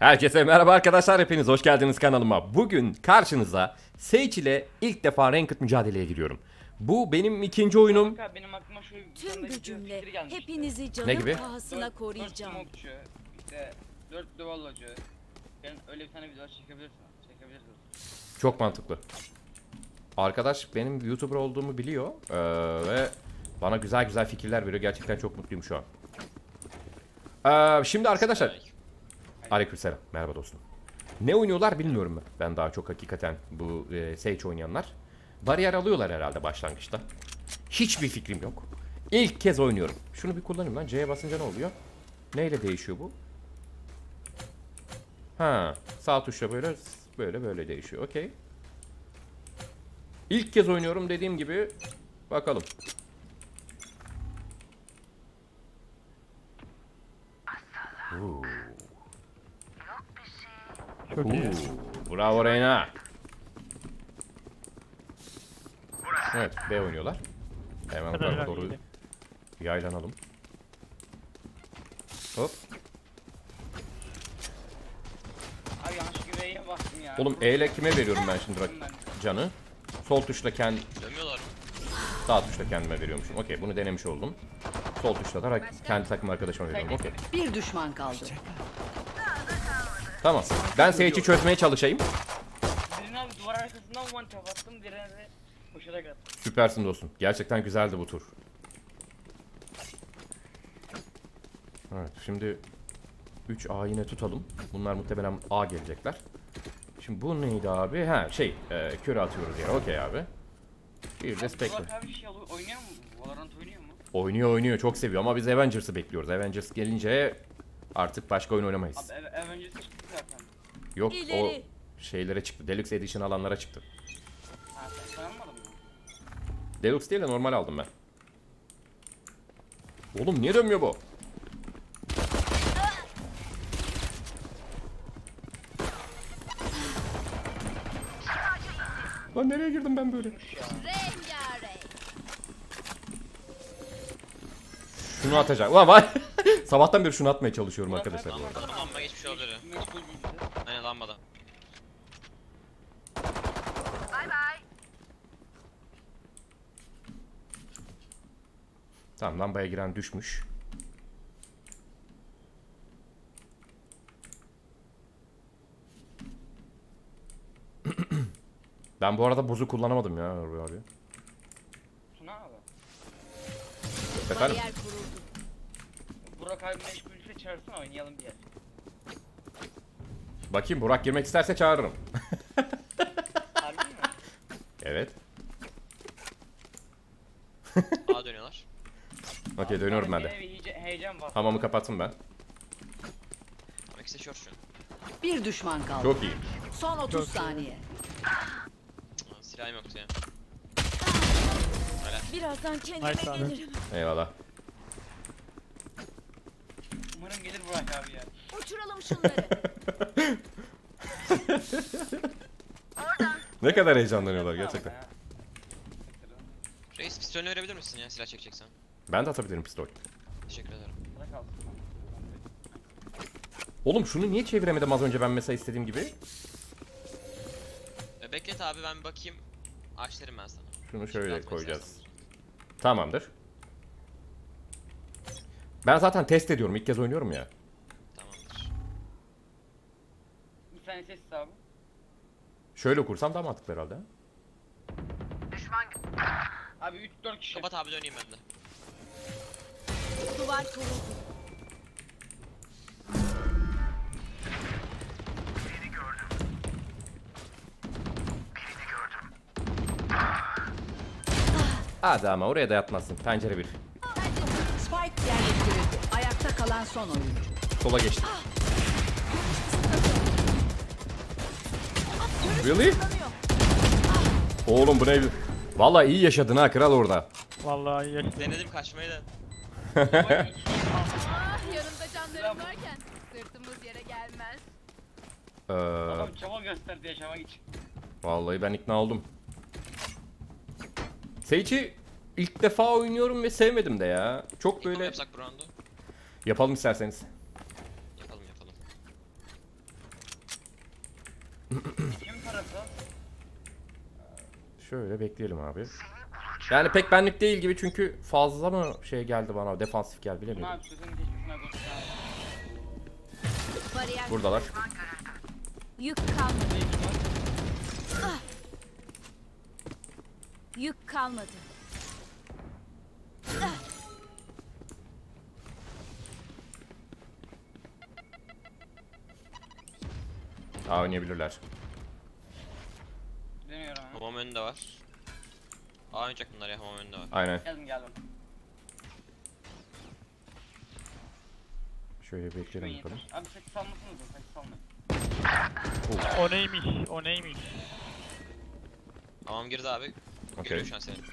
Herkese merhaba arkadaşlar, hepiniz hoş geldiniz kanalıma. Bugün karşınıza Sage ile ilk defa Ranked mücadeleye giriyorum. Bu benim ikinci oyunum. Benim aklıma şu Tüm gücümle hepinizi Ne canım gibi? pahasına koruyacağım. 4 smokçu, işte 4 duvallocu. Ben öyle bir tane video çekebilirsin. Çok mantıklı. Arkadaş benim YouTuber olduğumu biliyor ve bana güzel güzel fikirler veriyor. Gerçekten çok mutluyum şu an. Şimdi arkadaşlar. Aleykümselam. Merhaba dostum. Ne oynuyorlar bilmiyorum ben. Ben daha çok hakikaten bu Sage oynayanlar. Bariyer alıyorlar herhalde başlangıçta. Hiçbir fikrim yok. İlk kez oynuyorum. Şunu bir kullanayım lan. C'ye basınca ne oluyor? Neyle değişiyor bu? Ha, sağ tuşla böyle değişiyor. Okey. İlk kez oynuyorum dediğim gibi. Bakalım. Çok iyi. Bravo Reyna. Evet, B oynuyorlar. Hemen bu tarafa doğru yaylanalım. Hop. Abi yanlış güveye bastım ya. Oğlum E ile kime veriyorum ben şimdi canı? Sol tuşla Dönmüyorlar. sağ tuşla kendime veriyormuşum. Okey, bunu denemiş oldum. Sol tuşla da kendi takım arkadaşıma veriyorum. Okey. Bir düşman kaldı. Tamam. Ben Sage'i çözmeye çalışayım. Birini abi duvar arkasından one tap attım, diğerine de koşarak attım. Süpersin dostum. Gerçekten güzeldi bu tur. Evet, şimdi 3A yine tutalım. Bunlar muhtemelen A gelecekler. Şimdi bu neydi abi? Ha köre atıyoruz yere. Okey abi. Bir de Spectre. Burak abi şey oynuyor mu? Valorant oynuyor mu? Oynuyor. Çok seviyor ama biz Avengers'ı bekliyoruz. Avengers gelince artık başka oyun oynamayız. Abi Avengers çıktı zaten. Yok o İleri. şeylere çıktı. Deluxe Edition alanlara çıktı. Ha sen sanmadın mı? Deluxe değil de normal aldım ben. Oğlum niye dönmüyor bu? Lan nereye girdim ben böyle? Şunu atacak. Ulan vay. Sabahtan beri şunu atmaya çalışıyorum arkadaşlar bu arada. Lamba geçmiş olabilir. Meşgul bildi. Aynen lambada. Tamam, lambaya giren düşmüş. Ben bu arada buzu kullanamadım ya abi. Tuna abi. Efendim? Bariyer kuruldu. Burak abi meşgulse çağırsana, oynayalım bir yer. Bakayım, Burak girmek isterse çağırırım. Harbi mi? Evet. A dönüyorlar. Okey, dönüyorum ben de. Yine bir heyecan var. Hamamı kapattım ben. Ama ikisi de short şu an. Bir düşman kaldı. Çok iyi. Son 30 saniye. Aa, silahım yoktu ya. Birazdan kendime Nice abi. gelirim. Eyvallah. Umarım gelir Burak abi ya. Uçuralım şunları. Ne kadar heyecanlanıyorlar gerçekten. Ya. Reis pistolünü verebilir misin ya silah çekeceksen? Ben de atabilirim pistol. Teşekkür ederim. Burak alsın. Oğlum şunu niye çeviremedim az önce ben mesela istediğim gibi? Beklet abi ben bir bakayım. Açlarım ben sana. Şunu Şimdi şöyle atmayı koyacağız. istersen. Tamamdır. Ben zaten test ediyorum. İlk kez oynuyorum ya. Tamamdır. Bir tane sessiz abi. Şöyle kursam daha mantıklı herhalde. Abi 3-4 kişi. Kapat abi döneyim ben de. Duvar kuruldu. Hadi ama oraya da yatmazsın. Pencere bir. Spike yerleştirildi. Ayakta kalan son oyuncu. Sola geçtim. Really? Oğlum bu ne? Vallahi iyi yaşadın ha kral orada. Vallahi iyi. Denedim kaçmayı da. Yanında canlarım varken sırtımız yere gelmez. Babam çaba gösterdi yaşamak için. Vallahi ben ikna oldum. Sage'i ilk defa oynuyorum ve sevmedim de ya. Çok Böyle böyle yapsak bu roundu. yapalım isterseniz. Yapalım. Kim parası? Şöyle bekleyelim abi. Yani pek benlik değil gibi çünkü fazla mı şey geldi bana, defansif geldi Ne bilemiyorum. yapıyorsun? Geçmişine koş. Bariyer. Buradalar. Yük kalmadı. Yük kalmadı. Aa, oynayabilirler. Dönüyorum. Hamam önünde var. Aa oynayacak bunlar ya, hamam önünde var. Aynen. Geldim. Şöyle bekleyelim bakalım. Abi saç salmasınız da saç salmayın. O neymiş? O neymiş? Hamam girdi abi. Okey. Görüyor şu an seni.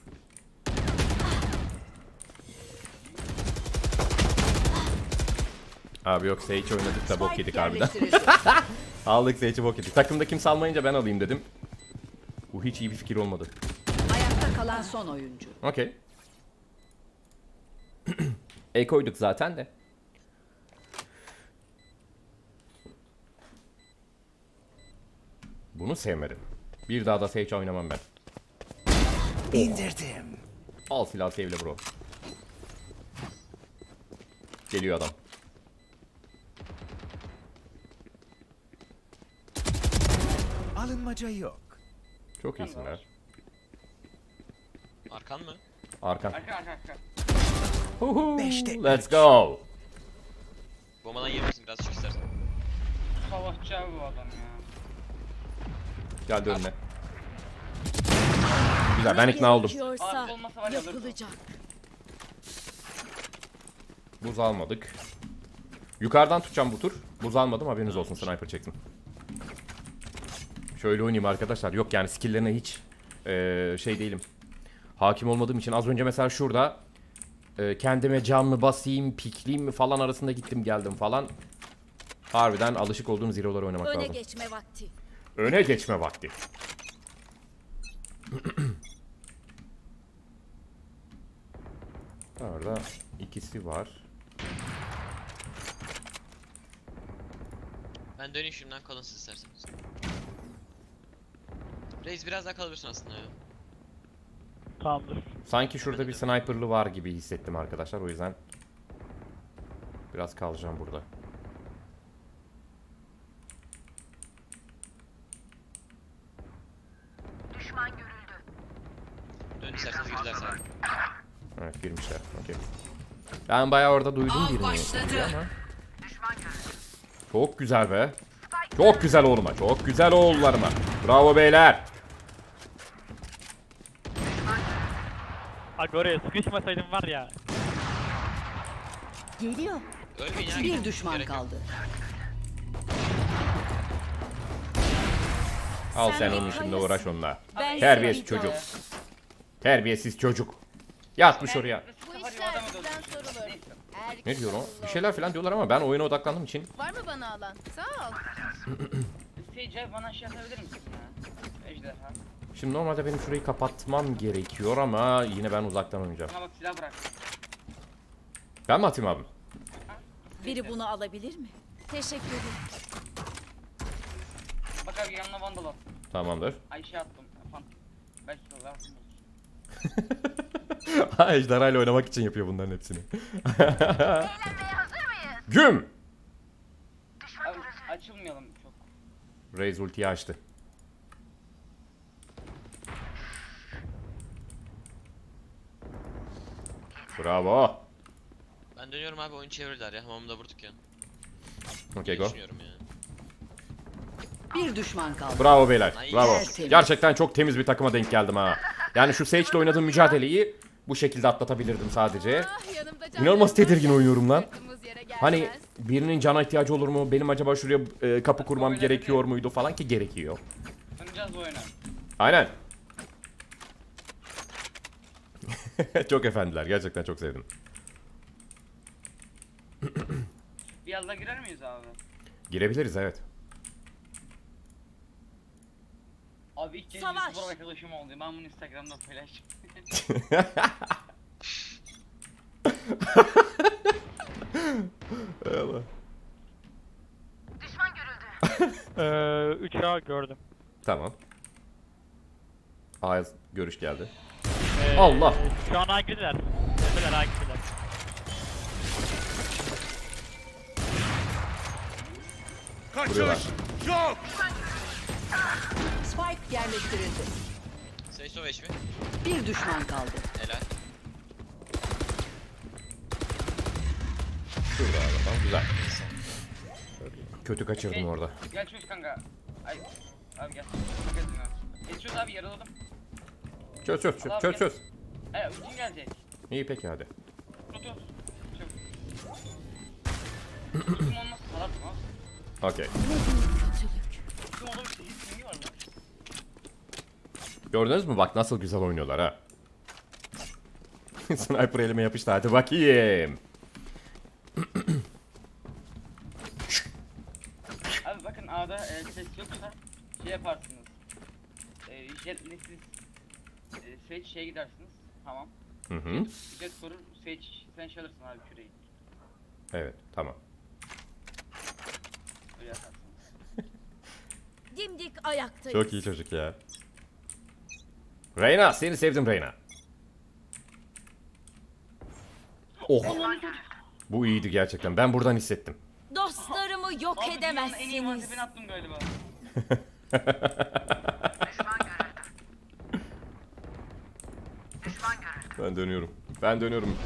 Abi yok, Sage oynadık da bok Spike yedik harbiden. yerleştirildi. Aldık Sage'i, bok yedik. Takımda kimse almayınca ben alayım dedim. Bu hiç iyi bir fikir olmadı. Ayakta kalan son oyuncu. Okey. Koyduk zaten de. Bunu sevmedim. Bir daha da Sage oynamam ben. İndirdim. Al silah sevle bro. Geliyor adam. Alınmaca yok. Çok iyisin be. Arkan mı? Arkan. Arka. Huhu, Beşte let's go. Bombadan yemişsin, biraz çık istersen. Savaşçı abi bu adam ya. Geldi önüne. Güzel, ben ikna oldum. Abi olmasa var ya alırdım. Yapılacak. Buz almadık. Yukarıdan tutacağım bu tur. Buz almadım, haberiniz olsun, sniper çektim. Şöyle oynayayım arkadaşlar. Yok yani skill'lerine hiç şey değilim. Hakim olmadığım için az önce mesela şurada kendime can mı basayım, pikleyeyim mi falan arasında gittim geldim falan. Harbiden alışık olduğum zero'ları oynamak Öne lazım. geçme vakti. Öne geçme vakti. Orada ikisi var. Ben döneyim şimdiden, kalın siz isterseniz. Reis biraz daha kalabilirsin aslında ya. Tamamdır. Sanki şurada bir sniper'lı var gibi hissettim arkadaşlar, o yüzden biraz kalacağım burada. Dön isterseniz girdiler sana. Evet, girmişler. Okey. Ben bayağı orada duydum birini. Ama. Çok güzel be. Çok güzel oğluma. Çok güzel oğullarıma. Bravo beyler. Abi oraya sıkışmasaydım var ya. Geliyor. Ölmeyin ya. Bir gidin. düşman Gerek yok. kaldı. Al Sen sen bir onun şimdi kayasın. uğraş onunla. Ben Terbiyesiz seveceğim. çocuk. Terbiyesiz çocuk. Yatmış oraya. Bu işler bizden sorulur. Ne diyor o? Bir şeyler falan diyorlar ama ben oyuna odaklandığım için. Var mı bana alan? Sağ ol. Sage bana şey yapabilir misin ya? Ejderha. Şimdi normalde benim şurayı kapatmam gerekiyor ama yine ben uzaktan oynayacağım. Bana bak silah bırak. Ben mi atayım abi? Biri bunu alabilir mi? Teşekkür ederim. Bak abi yanına vandal at. Tamamdır. Ayşe attım. Fan. Belki de lazım olur. Ha, ejderhayla oynamak için yapıyor bunların hepsini. Güm! Abi açılmayalım çok. Raze ultiyi açtı. Bravo. Ben dönüyorum abi, oyun çevirdiler ya. Hamamı da vurduk ya. Okey, go. Düşünüyorum ya. Bir düşman kaldı. Bravo beyler. Nice. Bravo. Tertemiz. Gerçekten çok temiz bir takıma denk geldim ha. Yani şu Sage'le oynadığım mücadeleyi bu şekilde atlatabilirdim sadece. Ah, yanımda can İnanılmaz varken tedirgin oynuyorum lan. sırtımız yere gelmez. Hani birinin cana ihtiyacı olur mu? Benim acaba şuraya kapı kurmam gerekiyor muydu falan ki gerekiyor. Oynayacağız bu oyunu. Aynen. Çok efendiler. Gerçekten çok sevdim. Bir yalda girer miyiz abi? Girebiliriz evet. Abi ilk kez Savaş. YouTuber arkadaşım oldu. Ben bunu Instagram'da paylaşacağım. Eyvallah. Düşman görüldü. 3A gördüm. Tamam. A'ya görüş geldi. Ee, Allah! Şu an A girdiler. Tepeler A girdiler. Vuruyorlar. Spike yerleştirildi. Sage so HP. Bir düşman kaldı. Helal. Şurada abi. Tamam, güzel. Kötü kaçırdım orada. Gel çöz kanka. Ay. Abi gel. Çok geldin abi. Çöz abi yaraladım. Çöz çöz çöz çöz çöz. Ultim gelecek. İyi peki hadi. Tut. Çöz. Ultim olmazsa salarsın abi. Okey. Ultim olduğum için ilk var mı? Gördünüz mü bak nasıl güzel oynuyorlar ha. Sniper elime yapıştı hadi bakayım. Abi bakın A'da ses yoksa şey yaparsınız. Jetle siz Sage şeye gidersiniz. Tamam. Hı hı. Jet korur. Sage sen şey alırsın abi küreyi. Evet tamam. Öyle yaparsınız. Dimdik ayaktayız. Çok iyi çocuk ya. Reyna seni sevdim Reyna. Oh. Bu iyiydi gerçekten. Ben buradan hissettim. Dostlarımı yok Abi dünyanın en iyi edemezsiniz. mantepini attım galiba. Ben dönüyorum. Ben dönüyorum.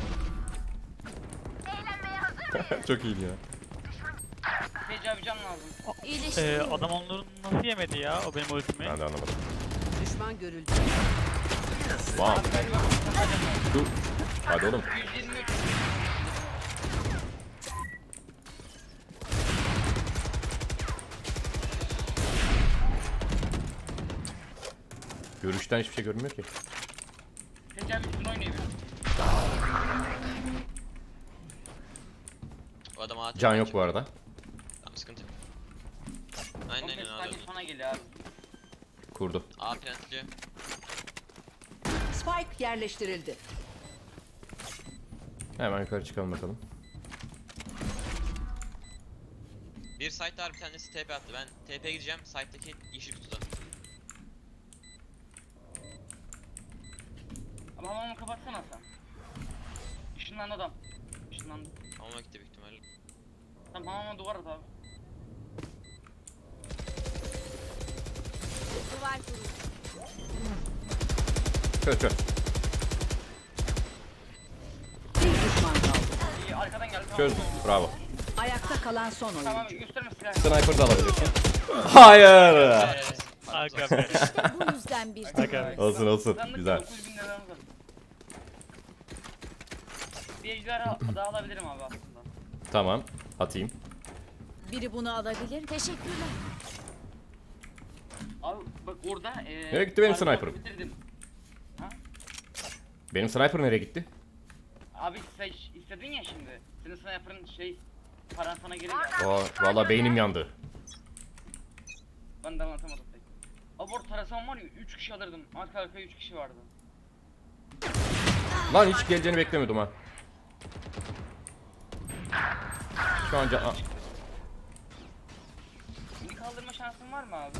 Çok iyiydi ya. Sage abi can lazım. Adam onları nasıl yemedi ya o benim ultimi? Ben de anlamadım. Düşman görüldü. Wow. Abi galiba Dur. Hadi oğlum. 123. Görüşten hiçbir şey görünmüyor ki. Sage abi üstüne oynuyor biraz. O adam atıyor. Can yok bu arada. Tamam sıkıntı yok. Aynen Komple aynen sadece abi. sona geliyor abi. Kurdu. A plantliyor. Spike yerleştirildi. Hemen yukarı çıkalım bakalım. Bir site var bir tanesi TP attı. Ben TP'ye gideceğim. Site'daki yeşil kutuda. Ama hamamı kapatsana sen. Işınlandı adam. Işınlandı. Ama gitti büyük ihtimalle. Tamam hamama duvar at abi. Duvar kurulu. Çöz çöz. Bir düşman kaldı. İyi arkadan geldi. Çöz. Bravo. Ayakta kalan son oyuncu. Tamam gösterme silahı. Sniper da alabilirsin. Hayır. Aga be. Bu yüzden bir Aga be. Olsun olsun. Sandık Güzel. 9.000 liramız var. Bir ejderha daha alabilirim abi aslında. Tamam. Atayım. biri bunu alabilir. Teşekkürler. Abi bak orada Nereye gitti benim parmağı sniper'ım? bitirdim. Benim sniper nereye gitti? Abi sen istedin ya şimdi. Senin sniper'ın paran sana geri geldi. Valla beynim yandı. Ben de anlatamadım pek. Abi orada tarasam var ya 3 kişi alırdım. Arka arkaya 3 kişi vardı. Lan hiç geleceğini beklemiyordum ha. Şu an can... Beni kaldırma şansın var mı abi?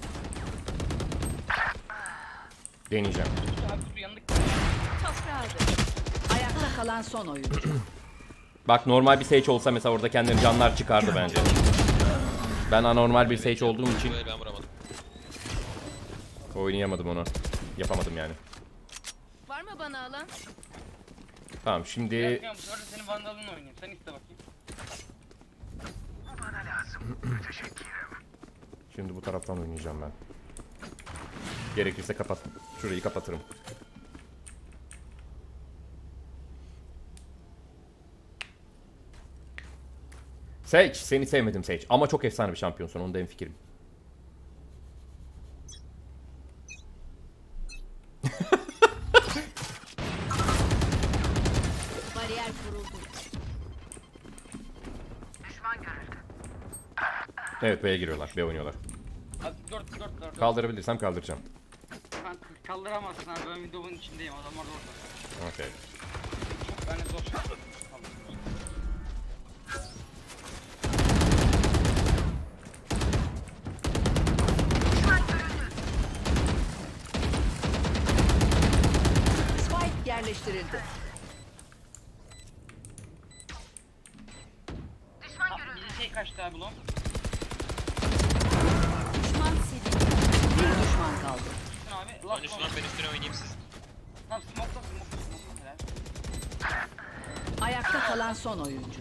Deneyeceğim. Abi su yandık. Toprağıdır. Ayakta kalan son oyuncu. Bak normal bir Sage olsa mesela orada kendini canlar çıkardı bence. Ben anormal bir Sage olduğum için Böyle ben vuramadım. oynayamadım onu. Yapamadım yani. Var mı bana alan? Tamam şimdi Ya bu sefer de senin vandalınla oynayayım. Sen iste bakayım. bu taraftan oynayacağım ben. Gerekirse kapat. Şurayı kapatırım. Sage, seni sevmedim Sage ama çok efsane bir şampiyonsun, onda hemfikirim. Bariyer kuruldu. Evet, B'ye giriyorlar, B oynuyorlar. Abi 4. Kaldırabilirsem kaldıracağım. Sen kaldıramazsın abi. Ben videonun içindeyim. Adamlar da orada. Okey. Ben de zor şart. yerleştirildi. Bir şey kaçtı abi ulan. Düşman sildi. Bir düşman kaldı. Üstüne abi. Lan Last üstüne one. ben üstüne oynayayım siz. Tamam smoke'la. Helal. Ayakta kalan son oyuncu.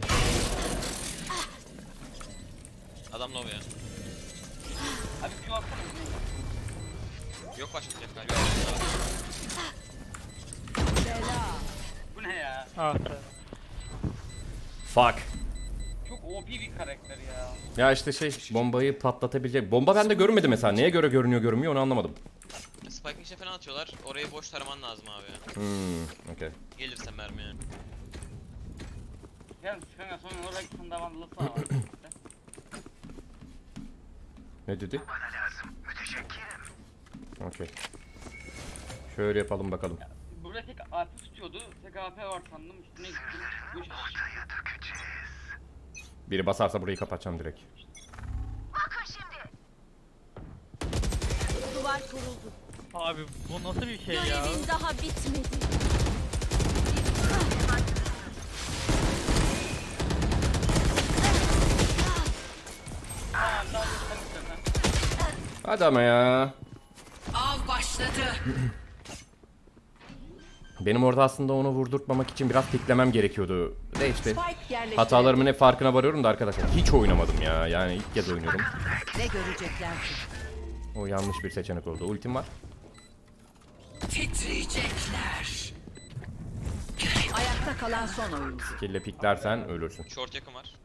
Adam low ya. Abi Q atsana. Yok başlayacak galiba. Bu ne ya? Ah be. Fuck. Çok OP bir karakter ya. Ya işte bombayı patlatabilecek. Bomba bende görünmedi mesela. Neye göre görünüyor onu anlamadım. Spike'ın içine falan atıyorlar. Orayı boş taraman lazım abi. Okey. Gelirse mermi yani. Yani kanka sonra oraya gitsin davanlısı var. Ne dedi? Okey. Şöyle yapalım bakalım. Buraya tek AP tutuyordu. Tek AP var sandım. Üstüne gittim. Bu iş. Biri basarsa burayı kapatacağım direkt. Duvar kuruldu. Abi bu nasıl bir şey ya? Görevin daha bitmedi. Tamam daha lütfen istersen. Hadi ama ya. Av başladı. Benim orada aslında onu vurdurtmamak için biraz piklemem gerekiyordu. De işte Spike yerleştirildi. hatalarımın hep farkına varıyorum da arkadaşlar. Hiç oynamadım ya. Yani ilk kez oynuyorum. Ne görecekler ki? O yanlış bir seçenek oldu. Ultim var. Titriyecekler. Ayakta kalan son oyuncu. Kille piklersen ölürsün. Short yakın var.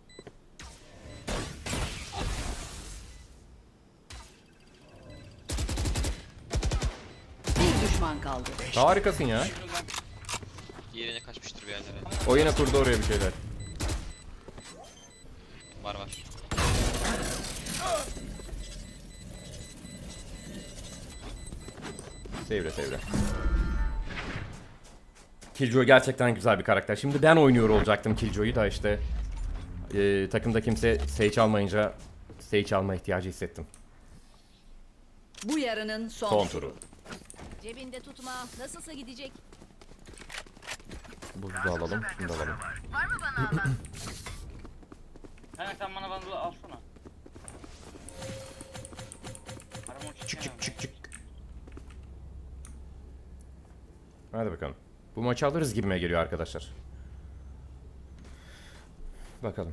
Bir düşman kaldı. Harikasın ya. Diğerine kaçmıştır bir yerlere. O yine kurdu oraya bir şeyler. Var var. Sevre. Killjoy gerçekten güzel bir karakter. Şimdi ben oynuyor olacaktım Killjoy'u da işte takımda kimse Sage almayınca Sage alma ihtiyacı hissettim. Bu yarının son. Son turu. Cebinde tutma. Nasılsa gidecek. Buzu da alalım, şunu da alalım. Kanka sen bana bandı alsana. Arama Çık. Hadi bakalım. Bu maçı alırız gibime geliyor arkadaşlar. Bakalım.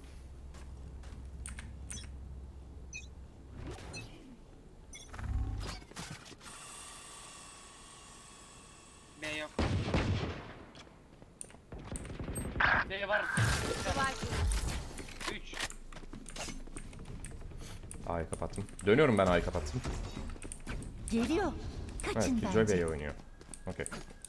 B yok. B var. Duvar kuruldu. 3. A'yı kapattım. Dönüyorum ben A'yı kapattım. Geliyor. Evet, Kaçın Killjoy bence. B'ye oynuyor. Okey.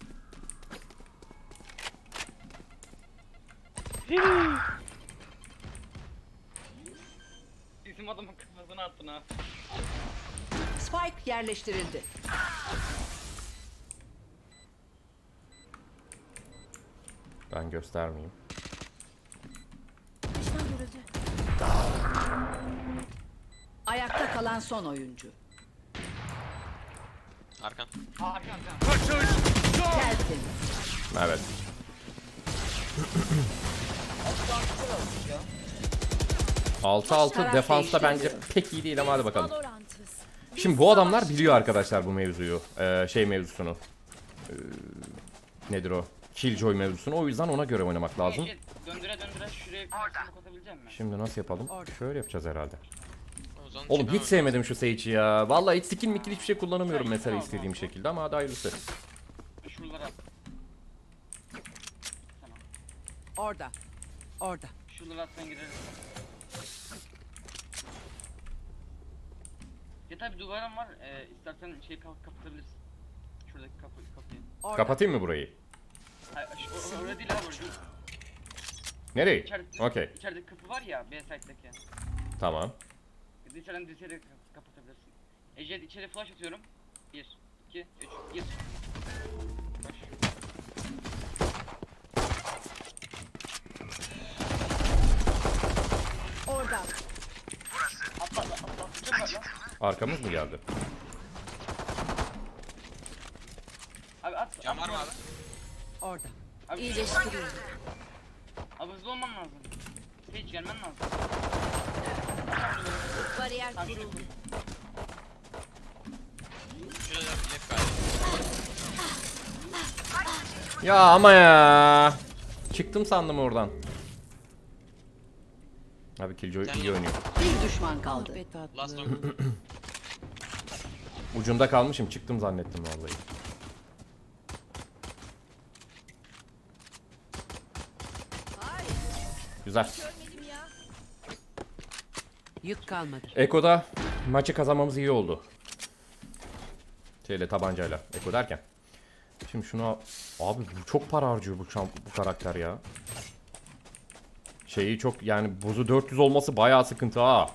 Bizim adamın kafasına attın ha. Spike yerleştirildi. Ben göstermeyeyim. Düşman görüldü. Ayakta kalan son oyuncu. Arkan. Arkan. Tertemiz. Evet. Altı altı Taraf defansta bence değiştiriliyor. pek iyi değil ama hadi bakalım. Valorant'ız. Şimdi bu adamlar biliyor arkadaşlar bu mevzuyu. Mevzusunu. Nedir o? Killjoy mevzusunu. O yüzden ona göre oynamak lazım. Döndüre şuraya bir smoke atabilecek misin? Şimdi nasıl yapalım? Şöyle yapacağız herhalde. O zaman Oğlum çekmem hiç sevmedim şu Sage'i ya. Vallahi hiç skill mikil hiçbir şey kullanamıyorum mesela istediğim şekilde ama hadi hayırlısı. Şuralara at. Orada. Orada. Şuralara atsan gireriz. Ya tabi duvarım var. İstersen şey kapatabilirsin. Şuradaki kapıyı. Orada. Kapatayım mı burayı? Hayır, orada değil abi. Şu Nereye? içeride, Okey. içerideki kapı var ya B site'deki. Tamam. İçeriden dirseğe kapatabilirsin. Ejed içeri flash atıyorum. 1, 2, 3, gir. Koş. Orada. Atla. Çok atla. Arkamız mı geldi? Abi at. Can var mı abi? Orada. İyileştiriyorum. Abi hızlı olman lazım. Hiç gelmen lazım. Bariyer Tamam, kuruldu. Şurada left galiba. Ya ama ya. Çıktım sandım oradan. Abi Killjoy iyi oynuyor. Bir düşman kaldı. Last long. Ucunda kalmışım, çıktım zannettim vallahi. Güzel. Yük kalmadı. Eko'da maçı kazanmamız iyi oldu. Şeyle, tabancayla. Eko derken. Şimdi şunu al. Abi bu çok para harcıyor bu karakter ya. Şeyi çok, yani buzu 400 olması bayağı sıkıntı ha.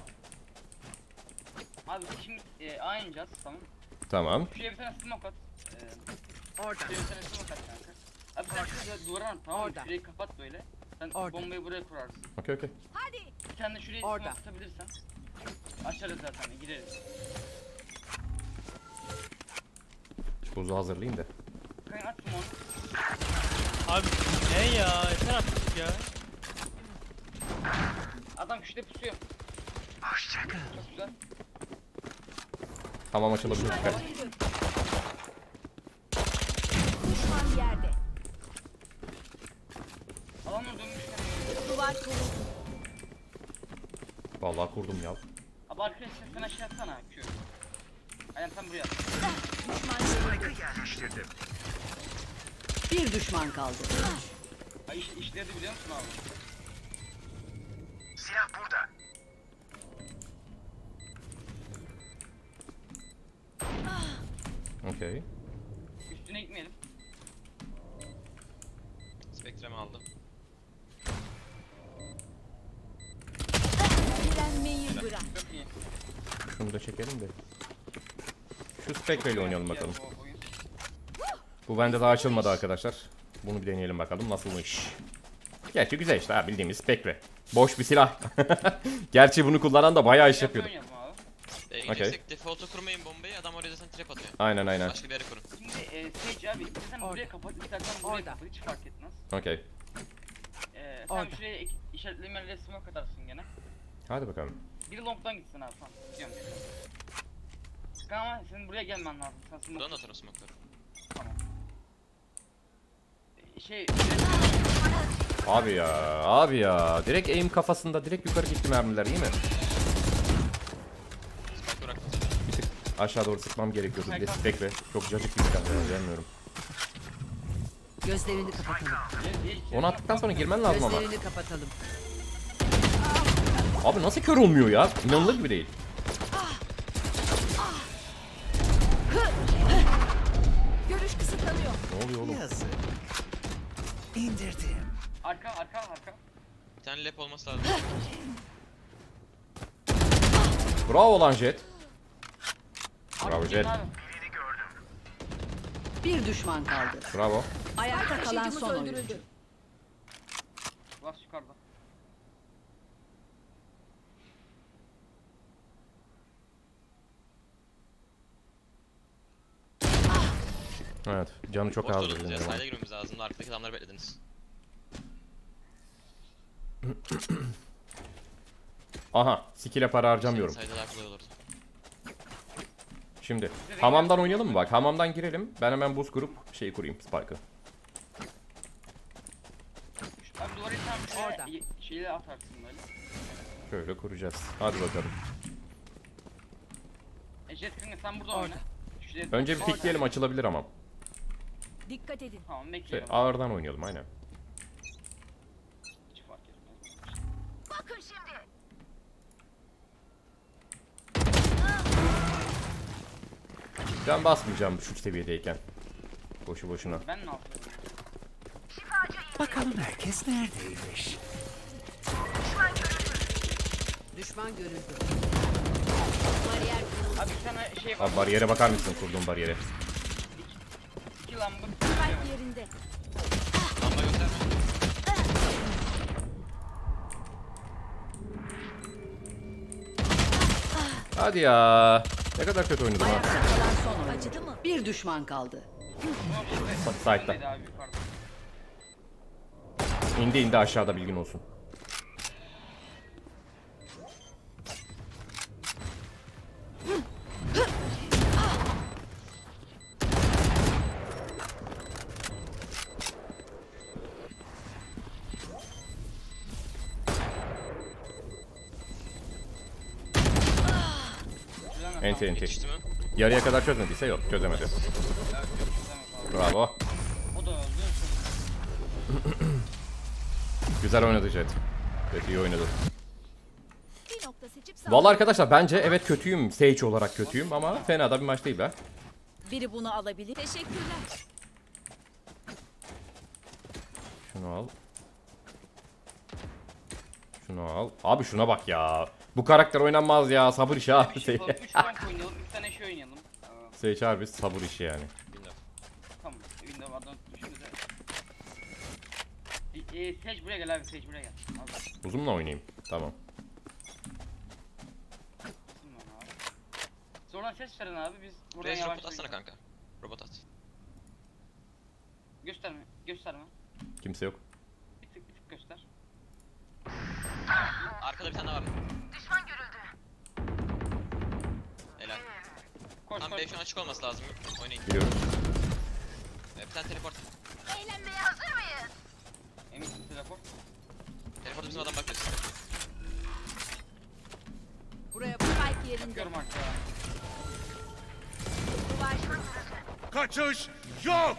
Abi şimdi A ineceğiz, tamam. Tamam. Şuraya bir tane smoke at. Orada. Şuraya bir tane smoke at kanka. Abi sen şuraya duvara at, tamam mı? Orada. Şurayı kapat böyle. Sen Orada. bombayı buraya kurarsın. Okey okey. Bir tane de şuraya Orada. smoke atabilirsen. Açarız zaten, gireriz. Buzu hazırlayayım da. Kanka at smoke. Abi ne ya? Yeter artık ya. Adam şurada pusuyor. Çok güzel. Tamam, açılabilir. Dikkat. Düşman yerde. Alan dönmüş. Duvar kuruldu. Vallahi kurdum ya. Abi arkadaşlar sen aşağı atsana. Q. Aynen tam buraya at. Bir düşman kaldı. Ay işledi biliyor musun abi? Okey. Üstüne gitmeyelim. Spectre'mi aldım. Direnmeyi bırak. Çok iyi. Şunu da çekelim de. Şu Spectre ile oynayalım bakalım. Bu oyun. Bu bende daha açılmadı arkadaşlar. Bunu bir deneyelim bakalım nasılmış. Gerçi güzel işte ha, bildiğimiz Spectre. Boş bir silah. Gerçi bunu kullanan da bayağı iş yapıyordu. Oynayalım abi. Okey. Yüksek default'a kurmayın bombayı. Adam oraya zaten trap atıyor. Aynen aynen. Başka bir yere kurun. Şimdi Sage abi istersen buraya kapat, istersen buraya Orada. kapat, hiç fark etmez. Okey. Sen Orada. şuraya işaretlemeyle smoke atarsın gene. Hadi bakalım. Biri long'dan gitsin abi, tamam. Gidiyorum. Kanka ama senin buraya gelmen lazım. Sen smoke Buradan atarım smoke'ları. Abi ya, abi ya. Direkt aim kafasında direkt yukarı gitti mermiler, iyi mi? Spike bıraktım. Bir tık aşağı doğru sıkmam gerekiyordu. Bir de Spectre. Çok cacık bir silah ya, bilmiyorum. Gözlerini kapatalım. Onu attıktan sonra girmen lazım ama. Gözlerini kapatalım. Abi nasıl kör olmuyor ya? İnanılır gibi değil. Görüş kısıtlanıyor. Ne oluyor oğlum? Arka. Bir tane lap olması lazım. Bravo lan Jet. Bravo Arka Jet. gelin abi. Bir düşman kaldı. Bravo. Ayakta kalan son oyuncu. Last yukarıda. Evet, canı çok Boş az. durdunuz ya. Side'e girmemiz lazım. Arkadaki adamları beklediniz. Aha, skill'e para harcamıyorum. Side'e daha kolay olurdu. Şimdi hamamdan oynayalım mı bak? Hamamdan girelim. Ben hemen buz kurup şey kurayım, Spike'ı. Abi duvarı tam Orada. şuraya şeyle atarsın böyle. Şöyle kuracağız. Hadi bakalım. Jet kanka sen burada Orada. oyna. Şuraya Önce bir pikleyelim, açılabilir ama. Dikkat edin. Tamam Şey, bekleyelim. ağırdan oynayalım aynen. Hiç fark etmez. Bakın şimdi. Ben basmayacağım şu seviyedeyken. Boşu boşuna. Ben ne yapıyorum? Bakalım herkes neredeymiş? Düşman görüldü. Abi bir tane şey var. Abi bariyere bakar mısın, kurduğum bariyere? İki lamba. Spike yerinde. Lamba gösterme. Hadi ya. Ne kadar kötü oynadım ha. Ayakta kalan son oyuncu. Acıdı mı? Bir düşman kaldı. Side'da. Abi yukarıda. İndi aşağıda, bilgin olsun. Enti. Yetişti mi? Yarıya kadar çözmediyse yok, çözemedi. Bravo. O da öldü. Güzel oynadı Jet. Evet, iyi oynadı. Bir nokta seçip Vallahi arkadaşlar bence evet kötüyüm. Sage olarak kötüyüm ama fena da bir maç değil be. Biri bunu alabilir. Teşekkürler. Şunu al. Şunu al. Abi şuna bak ya. Bu karakter oynanmaz ya. Sabır işi abi. Bir şey yapalım. 3 tank oynayalım. 3 tane şey oynayalım. Sage harbi sabır işi yani. Bilmiyorum. Tamam. Windows adını düşündü de. Sage buraya gel abi. Sage buraya gel. Al. Uzunla oynayayım. Tamam. Kısım var abi. Sonra ses verin abi. Biz buradan Reis yavaş robot atsana kanka. Robot at. Gösterme. Gösterme. Kimse yok. Bir tık göster. Arkada bir tane daha var. Helal. Koş Tam koş. 5 açık olması lazım. Oynayın. Biliyorum. Bir tane teleport. eğlenmeye hazır mıyız? Emin teleport. Teleporta bizim adam bakıyor. Buraya Spike yerinde. Bakıyorum artık ya. Duvar. Kaçış yok.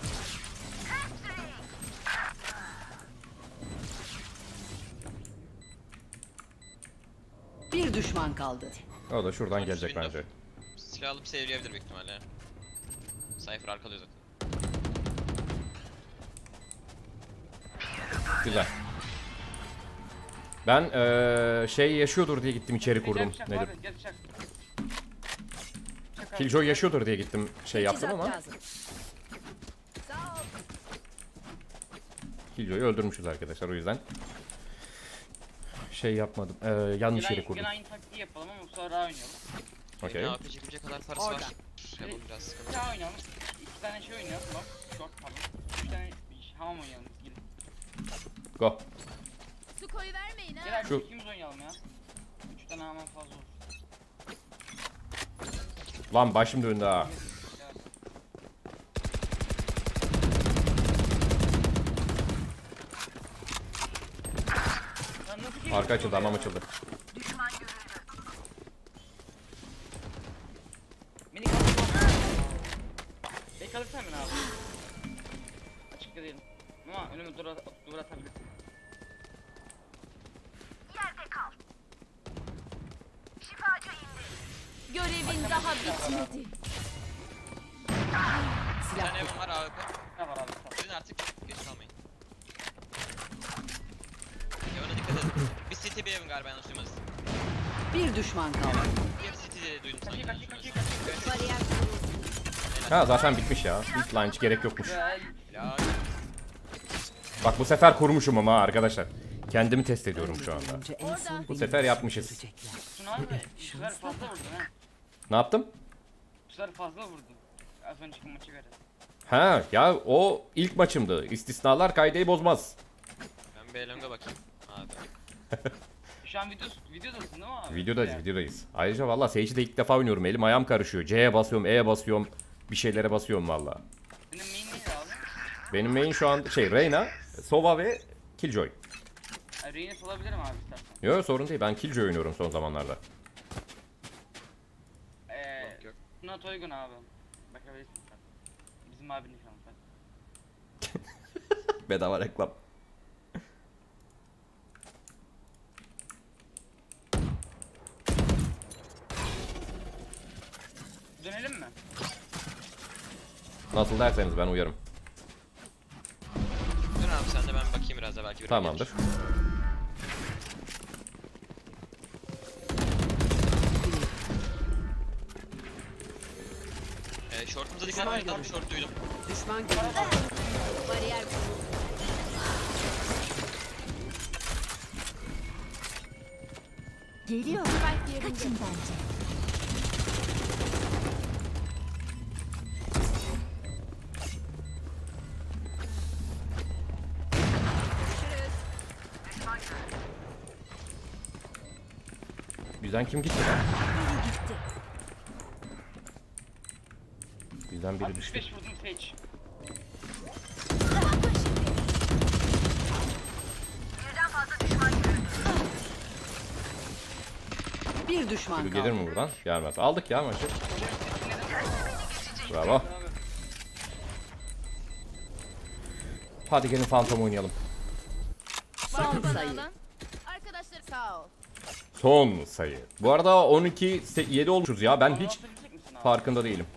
Bir düşman kaldı. O da şuradan gelecek bence. Silah alıp sevleyebilir büyük ihtimalle. Cypher arkalıyor zaten. Güzel. Ben şey yaşıyordur diye gittim içeri kurdum. Bıçak Nedir? abi, gel bıçak. Bıçak abi. Killjoy yaşıyordur diye gittim şey yaptım Teçhizat ama lazım. Sağ ol. Killjoy'u öldürmüşüz arkadaşlar, o yüzden şey yapmadım. Yanlış yere kurdum. Gene aynı taktiği yapalım ama bu sefer A oynayalım. Okey. Ne AP çekilecek kadar parası Oradan. var. Ya bu biraz sıkıntı. 2 A oynayalım. 2 tane şey oynayalım. Bak, short pardon. 3 tane hamam oynayalım. Gidin. Go. Su koyu vermeyin ha. Gel abi Şu- ikimiz oynayalım ya. 3 tane hamam fazla olur. Lan başım döndü ha. Gel. Lan nasıl geliyor Arka bu açıldı, ya? hamam açıldı. Beni kaldır. Beni kalırsan beni abi. Açıkta değilim. Ama önüme duvar atabilirsin. Görevin daha bitmedi. Bir tane evim var AWP. Ne var abi? Sağ ol. Gidin artık. Geç kalmayın. Evine dikkat edin. Bir CT bir evin galiba yanlış duymadınız. Bir düşman kaldı. Diğer CT diye duydum sanki. Kaçıyor yanlış kaçıyor duymadınız. kaçıyor. Bariyer Ha zaten bitmiş ya. İlk line hiç gerek yokmuş. Güzel. Ya Bak bu sefer kurmuşum ama arkadaşlar. Kendimi test ediyorum şu anda. Önce en son Bu beni sefer yapmışız. görecekler. Tuna abi bu sefer fazla vurdun ha. Ne yaptım? Bu sefer fazla vurdun. Az önceki maçı göre. Ha ya o ilk maçımdı. İstisnalar kaideyi bozmaz. ben bir elonga bakayım. Abi. Şu an videodasın değil mi abi? Videodayız. Ayrıca valla Sage'i de ilk defa oynuyorum. Elim ayağım karışıyor. C'ye basıyorum, E'ye basıyorum. Bir şeylere basıyorum valla. Senin main neydi abi? Benim main şu an şey Reyna, Sova ve Killjoy. Reynes olabilirim abi istersen. Yok sorun değil. Ben Killjoy oynuyorum son zamanlarda. Yok, yok. Tuna Toygun abi. Bakabilirsin sen. Bizim abinin kanalı sen. Bedava reklam. Dönelim mi? Nasıl derseniz ben uyarım. Dur abi sen de ben bakayım biraz da belki bir Tamamdır. Short'umuza dikkat edin. Tam short duydum. Düşman görüldü. bariyer kuruldu. Geliyor. Spike yerinde. Kaçın bence. Birden kim gitti lan? Birden biri Abi düştü. 35 vurdum Sage. Bir düşman Biri gelir kaldı. mi buradan? Gelmez. Aldık ya maçı. Bravo. Abi. Hadi gelin Phantom oynayalım. Son Bana sayı. alan. Arkadaşlar sağ ol. Son sayı. Bu arada 12-7 olmuşuz ya. Ben hiç Atabilecek misin abi? farkında değilim.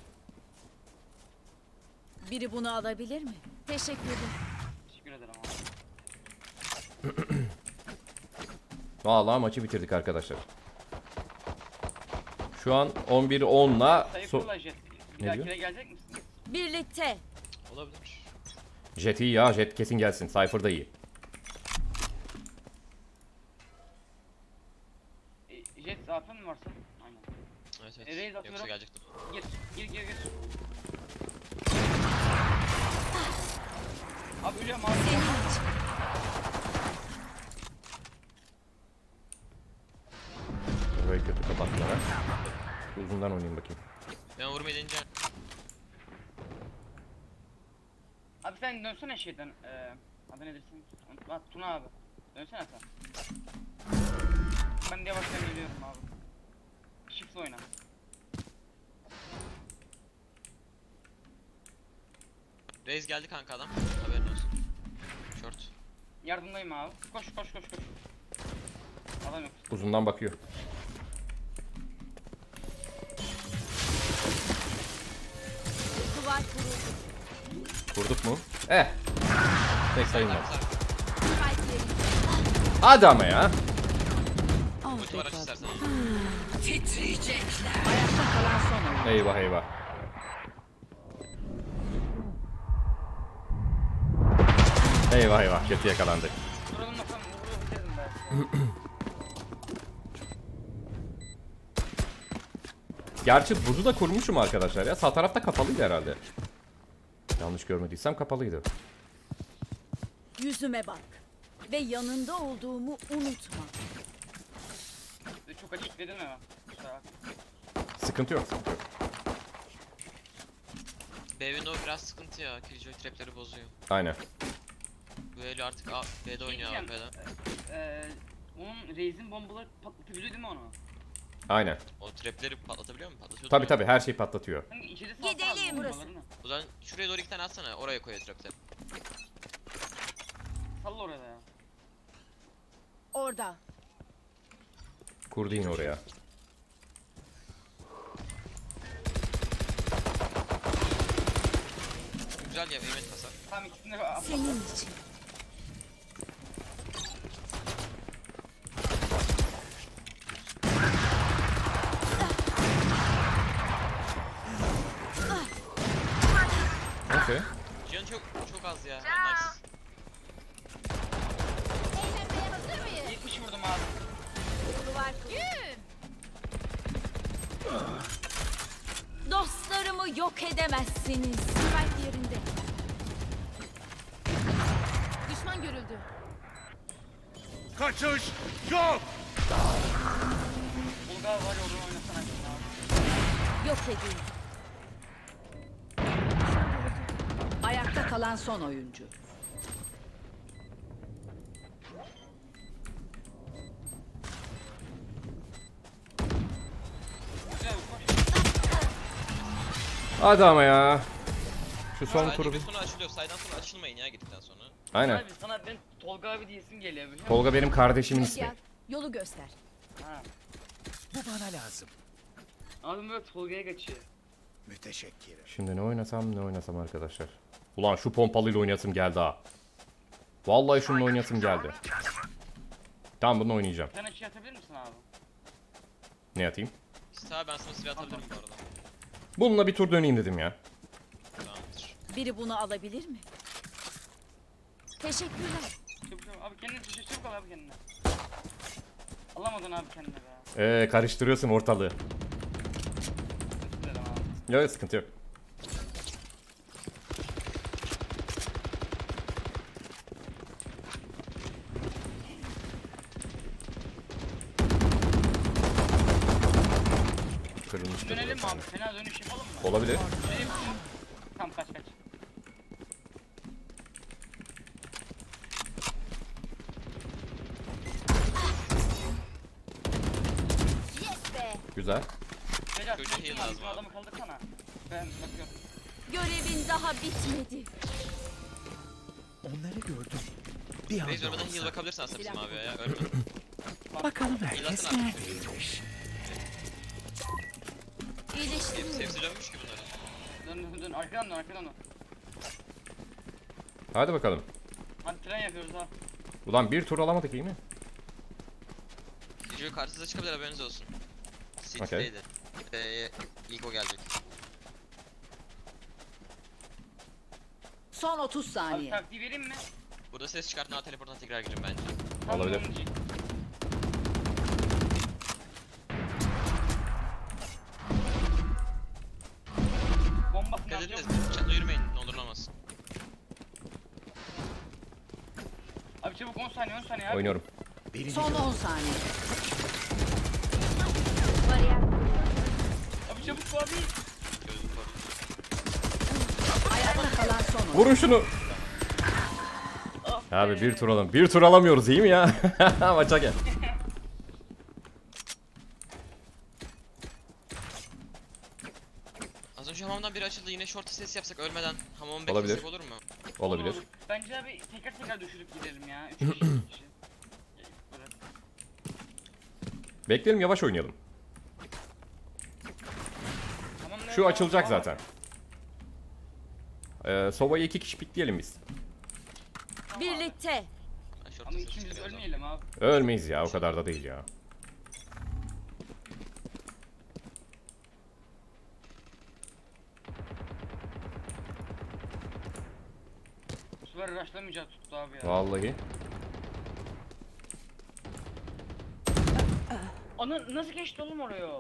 Biri bunu alabilir mi? Teşekkür ederim. Teşekkür ederim abi. Vallahi maçı bitirdik arkadaşlar. Şu an 11-10'la Sayıklıla Jet. Bir Ne dahakine gelecek misin? Birlikte. Olabilir. Jet iyi ya. Jet kesin gelsin. Cypher da iyi. Jet zaten mi varsa? Aynen. Evet evet. Raze atıyorum. Yoksa gelecektim. Gir. Abi ölüyorum abi. Burayı kötü kapattılar. Uzundan oynayayım bakayım. Ben vurmayı deneyeceğim. Abi sen dönsene şeyden. Adı nedir senin? Unutma. Tuna abi. Dönsene sen. Ben de yavaştan geliyorum abi. Shift oyna. Raze geldi kanka adam. Haberin olsun. Short. Yardımdayım abi. Koş. Adam yok. Uzundan bakıyor. Duvar kuruldu. Vurduk mu? Tek sayılmaz. Spike yerinde. Hadi ama ya. Ulti var aç istersen. Ayakta kalan son oyuncu. Eyvah eyvah. Eyvah eyvah. Kötü yakalandık. Vuralım bakalım. Vuralım bitirdim be. Gerçi buzu da kurmuşum arkadaşlar ya. Sağ tarafta kapalıydı herhalde. Yanlış görmediysem kapalıydı. Yüzüme bak. Ve yanında olduğumu unutma. Çok açık dedim ya. Kusura bakma. Sıkıntı yok. Sıkıntı yok. B window biraz sıkıntı ya. Killjoy trapleri bozuyor. Aynen. Bu eli artık B'de oynuyor Diyeceğim, AWP'de. Onun Raze'in bombaları patlatabiliyor değil mi onu? Aynen. O trapleri patlatabiliyor mu? Patlatıyordu Tabi mu? tabi her şeyi patlatıyor. Hangi içeri salsana Gidelim. bombalarını. O zaman şuraya doğru 2 tane atsana. Oraya koy trapleri. Salla orada ya. Orada. Kurdu yine oraya. Güzel ya Mehmet hasar. Tamam ikisini de at. Senin için. Okey. Cihan çok az ya. Nice. Eğlenmeye hazır mıyız? 70 vurdum abi. Duvar kuruldu. Dostlarımı yok edemezsiniz. Spike yerinde. Düşman görüldü. Kaçış yok. Bulgar var ya onu oynasana şimdi abi. Yok edin. Ayakta kalan son oyuncu. Güzel koş. Hadi ama ya. Şu son Saydan kuru. sonra açılıyor. Saydan sonra açılmayın ya gittikten sonra. Aynen. Abi sana ben Tolga abi diyesim geliyor biliyor musun? Tolga benim kardeşimin Gel. ismi. Yolu göster. Ha. Bu bana lazım. Abi böyle Tolga'ya kaçıyor. Müteşekkirim. Şimdi ne oynasam arkadaşlar. Ulan şu pompalıyla oynayasım geldi ha. Vallahi şununla oynayasım geldi. Tamam bunu oynayacağım. Bir tane şey atabilir misin abi? Ne atayım? İşte abi ben sana silah atabilirim bu arada. Bununla bir tur döneyim dedim ya. Tamamdır. Biri bunu alabilir mi? Teşekkürler. Çabuk abi kendine çabuk al abi kendine. Alamadın abi kendine be. Karıştırıyorsun ortalığı. Özür dilerim abi. Yok sıkıntı yok. işte. Dönelim mi abi? Fena dönüş yapalım mı? Olabilir. Dönelim. Tamam kaç. Yes be. Güzel. Beyler, Çocuğa tutun heal abi, lazım bu abi. adamı kaldırsana. Ben bakıyorum. Görevin daha bitmedi. Onları gördüm. Bir Reis anda ölmeden heal olsa. bakabilirsin aslında bizim abi ya. Ölme. Bakalım herkes İlaçlar. neredeymiş. İyileştiriyorum. Hepsi dönmüş ki bunlara. Dön arkadan dön. Hadi bakalım. Hadi tren yapıyoruz ha. Ulan bir tur alamadık iyi mi? Gece karşınıza çıkabilir haberiniz olsun. Okey. City'deydi. İlk o gelecek. Son 30 Abi saniye. taktiği vereyim mi? Burada ses çıkartın ha teleportuna tekrar girin bence. Tam Olabilir. onun için. Bombasını Dikkat edin atacağım. de çatla yürümeyin ne olur ne olmaz. Abi çabuk 10 saniye abi. Oynuyorum. Birini Son 10 saniye. Bariyer. Abi çabuk bu abi. Çözdüm koru. Ayakta kalan son oyuncu. Vurun şunu. Abi bir tur alalım. Bir tur alamıyoruz iyi mi ya? Maça gel. Az önce hamamdan biri açıldı yine short ses yapsak ölmeden hamamı Olabilir. beklesek olur mu? Olabilir. Olur. Bence abi tekrar düşürüp gidelim ya. 3 kişi. 3 kişi. Evet. Bekleyelim yavaş oynayalım. Tamam, Şu ne- açılacak tamam. zaten. Sova'yı 2 kişi pikleyelim biz. Birlikte. Ben short Ama ses ikimiz çıkarıyorum. ölmeyelim abi. Ölmeyiz ya o kadar da değil ya. Bu sefer rushlamayacağız tuttu abi ya. Vallahi. Ana nasıl geçti oğlum oraya?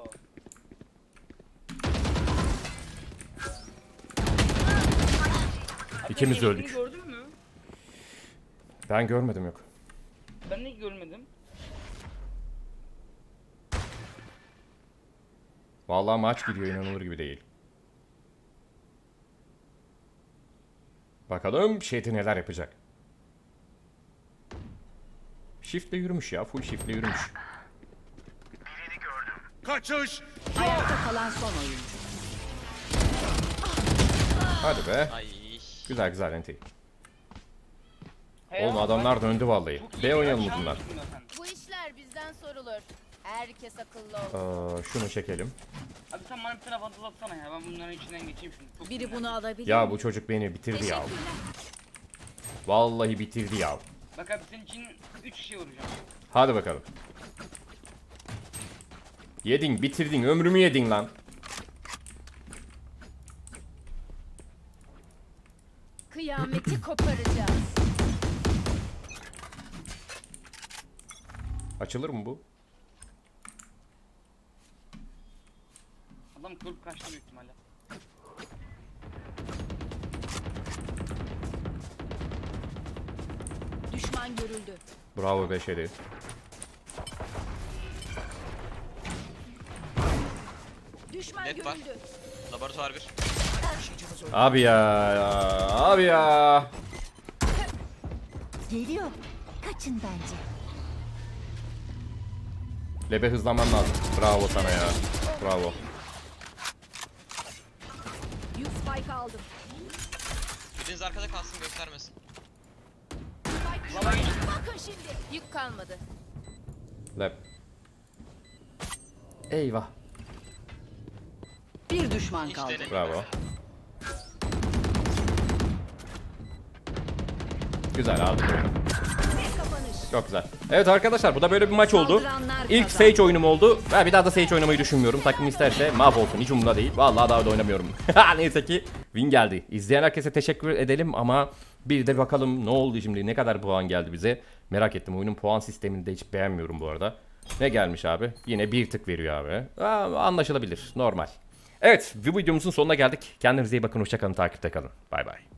Abi İkimiz de senin öldük. geçtiğini Gördün mü? Ben görmedim yok. Ben de görmedim. Vallahi maç gidiyor inanılır gibi değil. Bakalım Shady neler yapacak. Shift'le yürümüş ya. Full shift'le yürümüş. Kaçış! Ayakta kalan son oyuncu. Hadi be. Ay. Güzel güzel enti. Hey Oğlum abi, adamlar döndü vallahi. çok iyi B bir oynayalım akşam bunlar. yaptın zaten. Bu işler bizden sorulur. Herkes akıllı ol. Şunu çekelim. Abi sen bana bir tane vandal atsana ya. Ben bunların içinden geçeyim şimdi. Çok Biri sinirlendim. bunu alabilir Ya mi? bu çocuk beni bitirdi ya. Teşekkürler. Vallahi bitirdi ya. Bak abi senin için 3 kişi vuracağım. Hadi bakalım. Yedin, bitirdin, ömrümü yedin lan. Kıyameti koparacağız. Açılır mı bu? Adam kurup kaçtı büyük ihtimalle. Düşman görüldü. Bravo 5 7. Düşman Net var. görüldü. Laboratuvar 1. Abi ya, abi ya. Geliyor. Kaçın bence. Lebe hızlanman lazım. Bravo sana ya. Bravo. Yük spike aldım. Biriniz arkada kalsın göstermesin. Bakın şimdi. Yük kalmadı. Leb. Eyvah. Bir düşman Hiç kaldı. denemedim. Bravo. Güzel aldık oyunu. Çok güzel. Evet arkadaşlar bu da böyle bir maç oldu. Saldıranlar İlk kazandı. Sage oyunum oldu. Ben bir daha da Sage oynamayı düşünmüyorum. Takım isterse mahvolsun. Hiç umurumda değil. Vallahi daha da oynamıyorum. Neyse ki win geldi. İzleyen herkese teşekkür edelim ama bir de bakalım ne oldu şimdi. Ne kadar puan geldi bize. Merak ettim. Oyunun puan sistemini de hiç beğenmiyorum bu arada. Ne gelmiş abi? Yine bir tık veriyor abi. Anlaşılabilir. Normal. Evet, bu videomuzun sonuna geldik. Kendinize iyi bakın. Hoşça kalın. Takipte kalın. Bay bay.